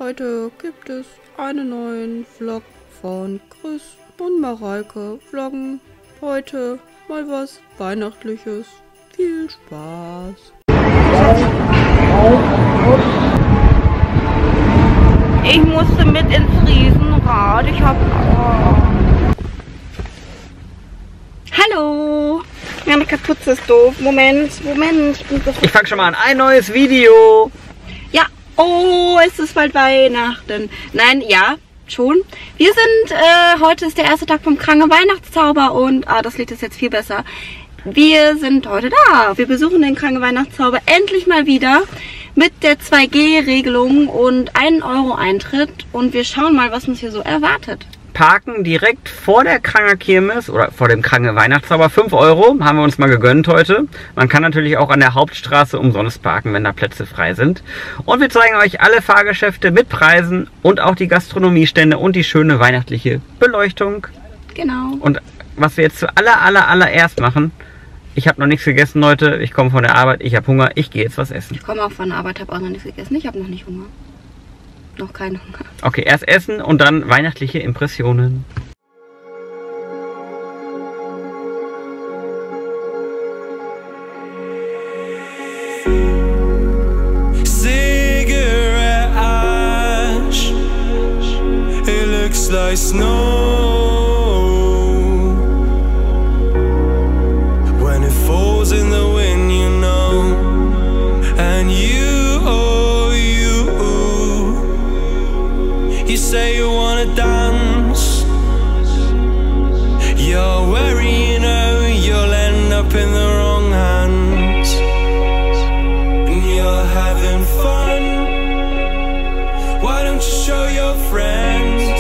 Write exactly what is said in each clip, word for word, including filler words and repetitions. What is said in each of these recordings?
Heute gibt es einen neuen Vlog von Chris und Mareike vloggen. Heute mal was Weihnachtliches. Viel Spaß! Ich musste mit ins Riesenrad. Ich hab... Oh. Hallo! Meine Kapuze ist doof. Moment, Moment. Ich, bin ich fang schon mal an. Ein neues Video. Ja. Oh, es ist bald Weihnachten. Nein, ja, schon. Wir sind, äh, heute ist der erste Tag vom Kranke Weihnachtszauber und, ah, das Lied ist jetzt viel besser. Wir sind heute da. Wir besuchen den Kranke Weihnachtszauber endlich mal wieder mit der zwei G Regelung und einen Euro Eintritt und wir schauen mal, was uns hier so erwartet. Parken direkt vor der Kranke Kirmes oder vor dem Kranke Weihnachtszauber. fünf Euro haben wir uns mal gegönnt heute. Man kann natürlich auch an der Hauptstraße umsonst parken, wenn da Plätze frei sind. Und wir zeigen euch alle Fahrgeschäfte mit Preisen und auch die Gastronomiestände und die schöne weihnachtliche Beleuchtung. Genau. Und was wir jetzt zu aller, aller, allererst machen, ich habe noch nichts gegessen, Leute. Ich komme von der Arbeit, ich habe Hunger, ich gehe jetzt was essen. Ich komme auch von der Arbeit, habe auch noch nichts gegessen. Ich habe noch nicht Hunger. Noch keinen Hunger. Okay, erst essen und dann weihnachtliche Impressionen. Cigarette ash, it looks like snow. When it falls in the wind, you know, and you. You say you wanna dance. You're wary, you know, you'll end up in the wrong hands. And you're having fun. Why don't you show your friends?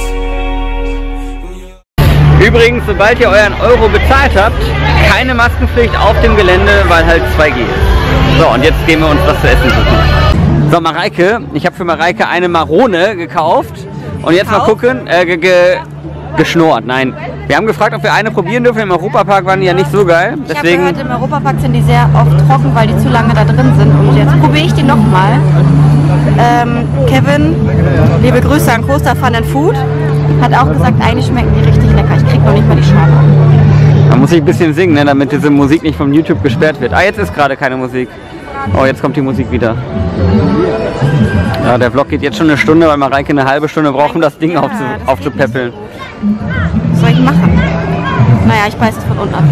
Übrigens, sobald ihr euren Euro bezahlt habt, keine Maskenpflicht auf dem Gelände, weil halt zwei G ist. So, und jetzt gehen wir uns was zu essen suchen. So, Mareike, ich habe für Mareike eine Marone gekauft. Und jetzt mal gucken, äh, ge ge geschnurrt, nein. Wir haben gefragt, ob wir eine probieren dürfen. Im Europapark waren die ja nicht so geil. Deswegen... Ich habe gehört, im Europapark sind die sehr oft trocken, weil die zu lange da drin sind. Und jetzt probiere ich die nochmal. Ähm, Kevin, liebe Grüße an Coaster Fun and Food, hat auch gesagt, eigentlich schmecken die richtig lecker. Ich krieg noch nicht mal die Schale. Da muss ich ein bisschen singen, ne, damit diese Musik nicht vom YouTube gesperrt wird. Ah, jetzt ist gerade keine Musik. Oh, jetzt kommt die Musik wieder. Ja, der Vlog geht jetzt schon eine Stunde, weil Mareike eine halbe Stunde braucht, um das Ding ja, aufzu das aufzupäppeln. Was soll ich machen? Naja, ich beiß es von unten ab.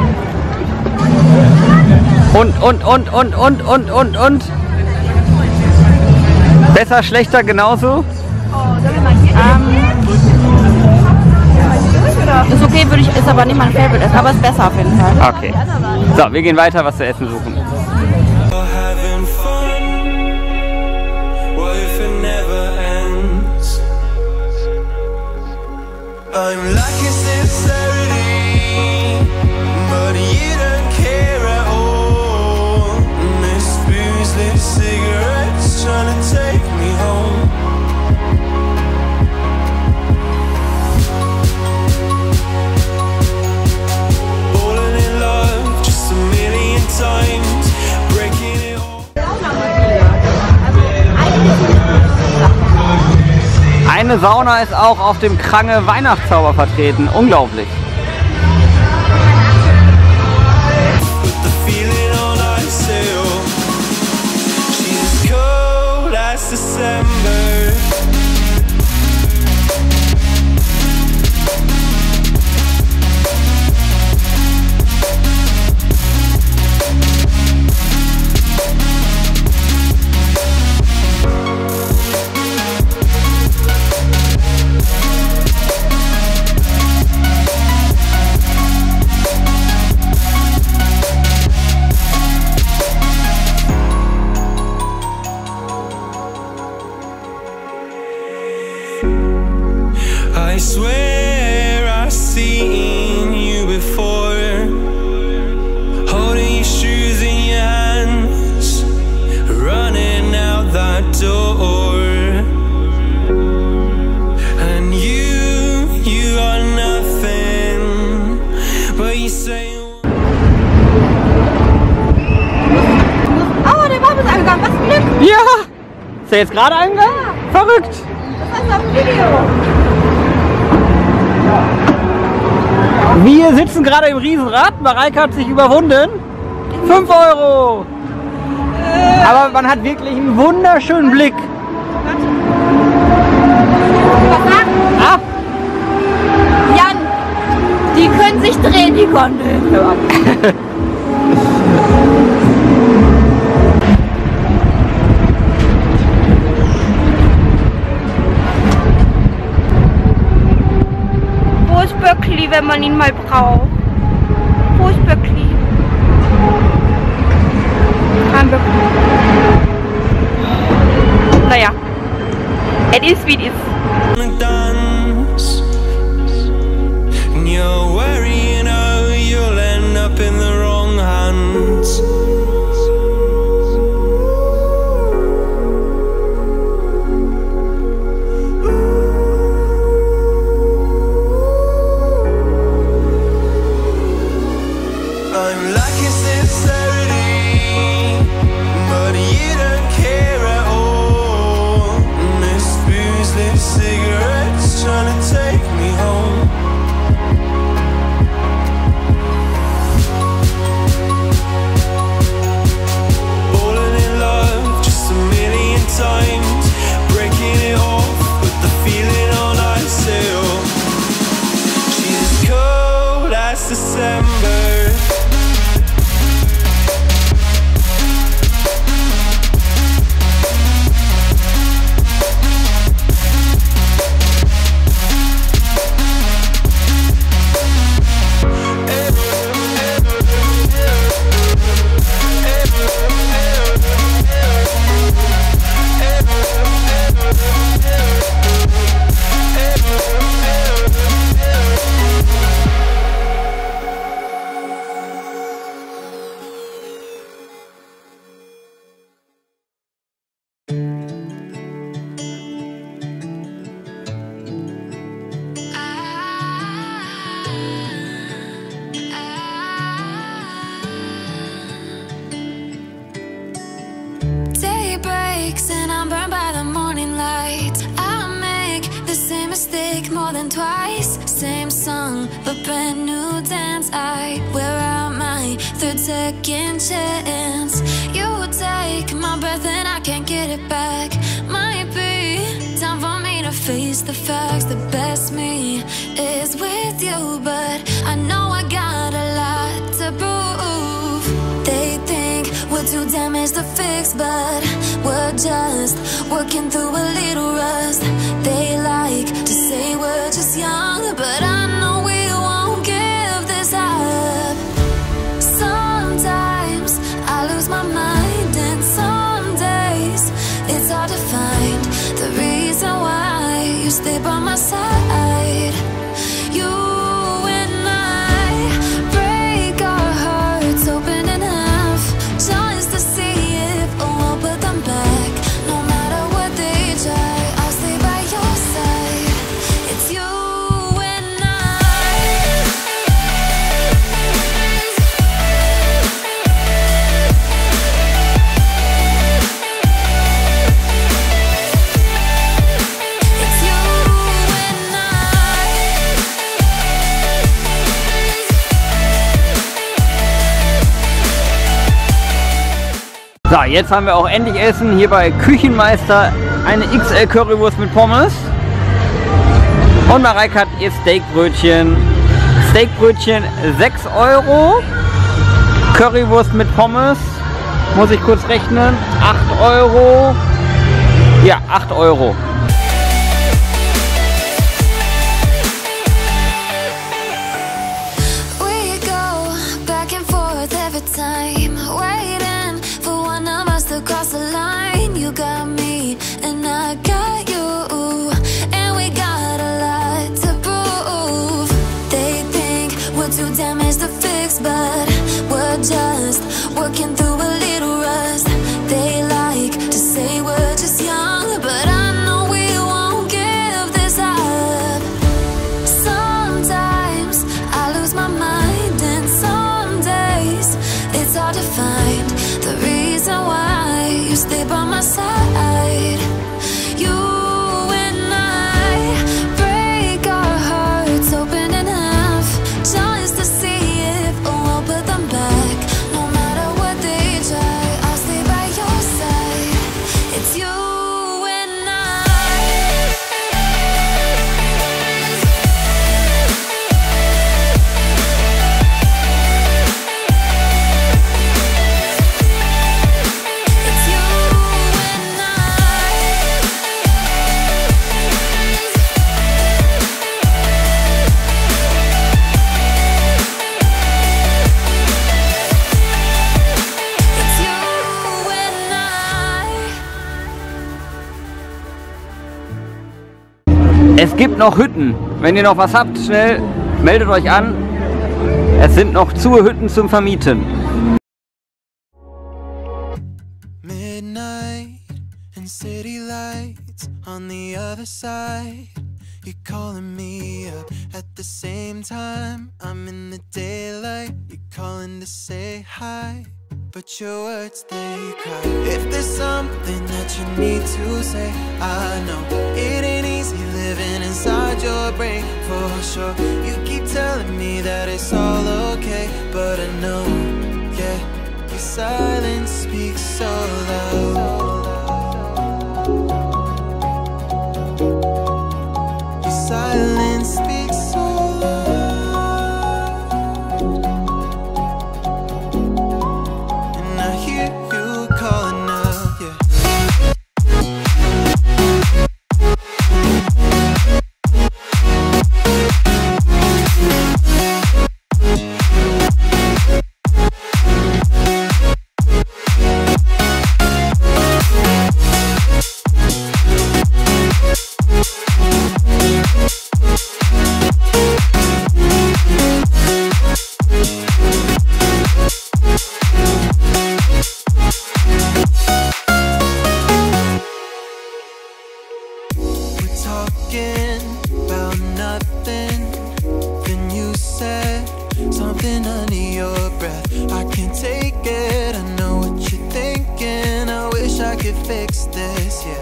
Und, und, und, und, und, und, und, und. Besser, schlechter, genauso? Ähm, ist okay, würde ich, ist aber nicht mein Favorite essen, aber ist besser auf jeden Fall. Okay. So, wir gehen weiter, was zu essen suchen. I'm lacking sincerity, but you don't care at all. Miss booze, lit cigarettes, trying to take me home. Falling in love just a million times, breaking it all. Eine Sauna ist auch auf dem Kranke Weihnachtszauber vertreten. Unglaublich. I swear I've seen you before, holding your shoes in your hands, running out that door. And you, you are nothing, but you say... Oh, der Baum ist angegangen, was ein Glück! Ja! Ist der jetzt gerade eingegangen? Ja. Verrückt. Das ist auf dem Video. Wir sitzen gerade im Riesenrad. Mareike hat sich überwunden. fünf Euro. Aber man hat wirklich einen wunderschönen Blick. Was sagt? Ah, Jan, die können sich drehen, die Gondeln. Wo ist Böckli, wenn man ihn mal braucht? Wo ist Böckli? Kein Böckli. Naja, es ist wie es ist. dance, and you're worrying how you'll end up in the wrong hands. I'm lacking sincerity, but you don't care at all. This booze, this cigarettes trying to take me home. Falling in love just a million times, breaking it off with the feeling on ice still. She's as cold as December. Day breaks and I'm burned by the morning light. I make the same mistake more than twice. Same song, but brand new dance. I wear out my third second chance. You take my breath and I can't get it back. Might be time for me to face the facts. The best me is with you, but I know I got a lot to prove. They think we're too damaged to fix, but we're just working through a little rust. They like to say we're just young, but I know we won't give this up. Sometimes I lose my mind, and some days it's hard to find the reason why you stay by my side. You and I break our hearts open in half, just to see if we'll put them back. No matter what they try, I'll stay by your side. It's you and I. It's you and I. so, jetzt haben wir auch endlich Essen hier bei Küchenmeister. Eine X L Currywurst mit Pommes. Und Mareike hat ihr Steakbrötchen. Steakbrötchen sechs Euro. Currywurst mit Pommes. Muss ich kurz rechnen. acht Euro. Ja, acht Euro. We go back and forth every time, waiting for one of us to cross the line. You got me and I got you, and we got a lot to prove. They think we're too damaged to fix, but we're just working through a little rust. They like to say we're just young, but I know we Es gibt noch Hütten. Wenn ihr noch was habt, schnell meldet euch an. Es sind noch zu Hütten zum Vermieten. Midnight and city lights on the other side. You're calling me up at the same time. I'm in the daylight. You're calling to say hi, but your words they cry. If there's something that you need to say, I know it ain't easy living inside your brain for sure. You keep telling me that it's all okay, but I know, yeah, your silence speaks so loud. Your silence speaks so loud, and I hear you calling out, yeah. Talking about nothing, then you said something under your breath. I can't take it, I know what you're thinking. I wish I could fix this, yeah.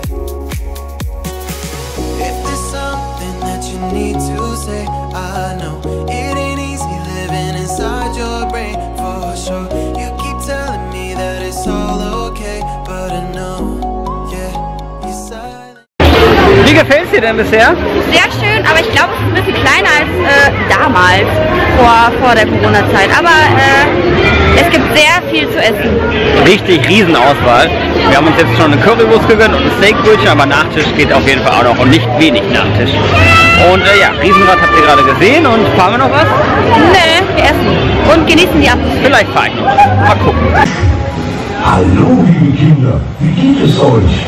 If there's something that you need to say, I know it ain't easy living inside your brain for sure. You keep telling me that it's all okay, but I know, yeah, you're silent. Wie gefällt es dir denn bisher? Sehr schön, aber ich glaube, es ist ein bisschen kleiner als äh, damals, vor, vor der Corona-Zeit. Aber äh, es gibt sehr viel zu essen. Richtig Riesenauswahl. Wir haben uns jetzt schon eine Currywurst gegönnt und ein Steakbrötchen, aber Nachtisch geht auf jeden Fall auch noch und nicht wenig Nachtisch. Und äh, ja, Riesenrad habt ihr gerade gesehen und fahren wir noch was? Nee, wir essen und genießen die Atmosphäre. Vielleicht fahre ich noch. Mal gucken. Hallo liebe Kinder, wie geht es euch?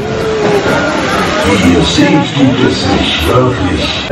Wie ihr seht, gibt es nicht wirklich.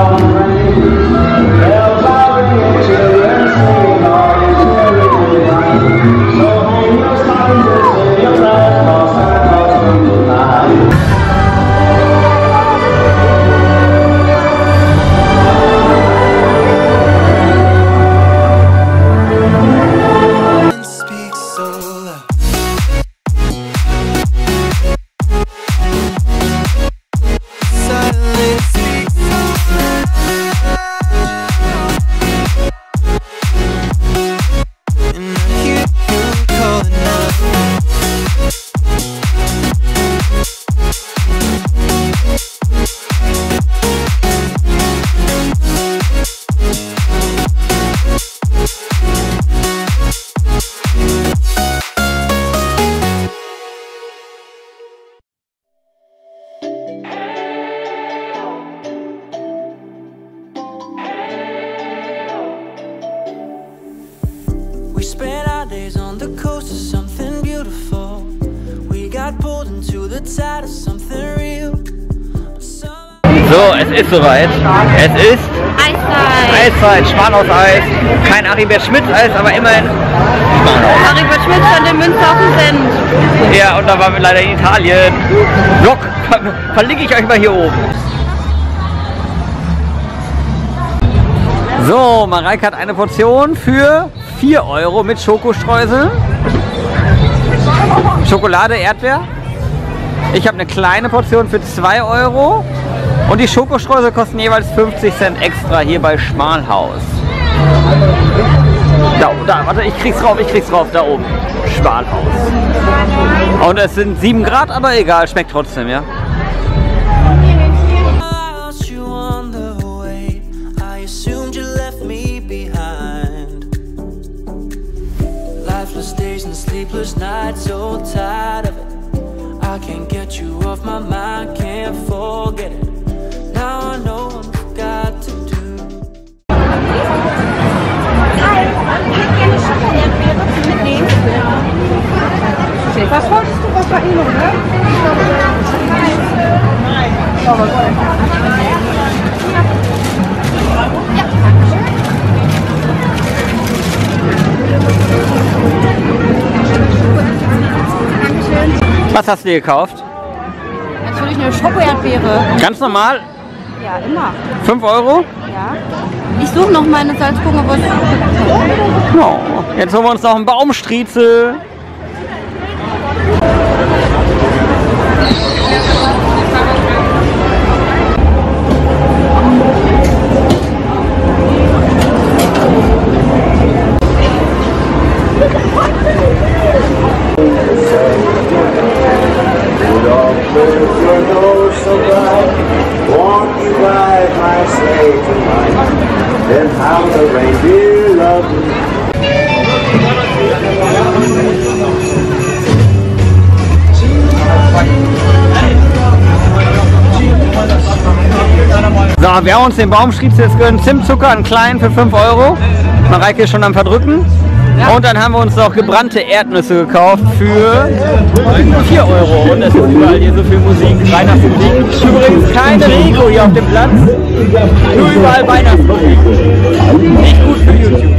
We spent our days on the coast of something beautiful. We got pulled into the tide of something real. So, es ist soweit. Es ist Eiszeit. Eiszeit, Schmalhaus-Eis. Kein Aribert Schmitz-Eis, aber immerhin Schmalhaus. Aribert Schmitz von dem Münsterhausen sind. Ja, und da waren wir leider in Italien. Vlog ver verlinke ich euch mal hier oben. So, Mareike hat eine Portion für vier Euro mit Schokostreusel, Schokolade, Erdbeer. Ich habe eine kleine Portion für zwei Euro und die Schokostreusel kosten jeweils fünfzig Cent extra hier bei Schmalhaus. Da, da, warte, ich krieg's rauf, ich krieg's rauf, da oben. Schmalhaus. Und es sind sieben Grad, aber egal, schmeckt trotzdem, ja. Sleepless nights, so tired of it. I can't get you off my mind, can't forget it. Now I know what I've got to do. Was wolltest du? Was war Ihnen, ne? Was hast du dir gekauft? Natürlich eine Schoko-Erdbeere. Ganz normal? Ja, immer. fünf Euro? Ja. Ich suche noch meine Salzburgerwurst. No. Jetzt holen wir uns noch einen Baumstriezel. So, wir haben uns den Baumstriezel jetzt gönnt. Zimtzucker, einen kleinen für fünf Euro. Mareike ist schon am Verdrücken. Und dann haben wir uns noch gebrannte Erdnüsse gekauft für vier Euro. Und es ist überall hier so viel Musik, Weihnachtsmusik. Übrigens keine Rico hier auf dem Platz, nur überall Weihnachtsmusik. Nicht gut für YouTube.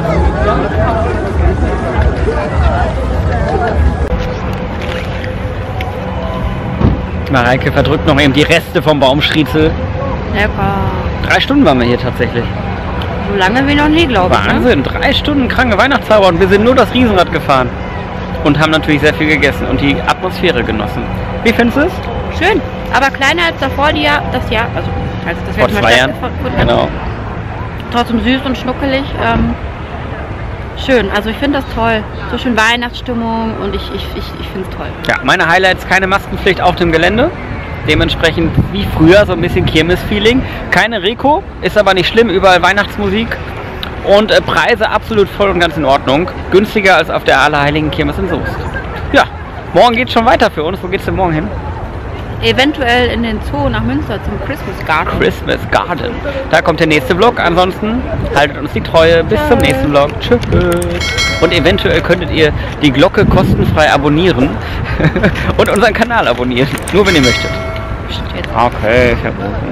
Mareike verdrückt noch eben die Reste vom Baumstriezel. Lecker. Drei Stunden waren wir hier tatsächlich. So lange wie noch nie, glaube ich. Wahnsinn, Ne? drei Stunden kranke Weihnachtszauber und wir sind nur das Riesenrad gefahren. Und haben natürlich sehr viel gegessen und die Atmosphäre genossen. Wie findest du es? Schön. Aber kleiner als davor die Jahr, das Jahr. Also als das Vor letzte zwei Jahren. stattgefunden hat. Genau. Trotzdem süß und schnuckelig. Ähm, schön. Also ich finde das toll. So schön Weihnachtsstimmung und ich, ich, ich, ich finde es toll. Ja, meine Highlights, keine Maskenpflicht auf dem Gelände. Dementsprechend wie früher, so ein bisschen Kirmes-Feeling. Keine Rico, ist aber nicht schlimm, überall Weihnachtsmusik. Und äh, Preise absolut voll und ganz in Ordnung. Günstiger als auf der Allerheiligen Kirmes in Soest. Ja, morgen geht's schon weiter für uns. Wo geht's denn morgen hin? Eventuell in den Zoo nach Münster zum Christmas Garden. Christmas Garden. Da kommt der nächste Vlog. Ansonsten haltet uns die Treue. Bis zum nächsten Vlog. Tschüss. Und eventuell könntet ihr die Glocke kostenfrei abonnieren und unseren Kanal abonnieren. Nur wenn ihr möchtet. Okay, verboten.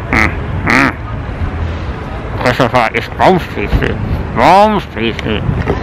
Christopher ist Baumstriezel. Baumstriezel.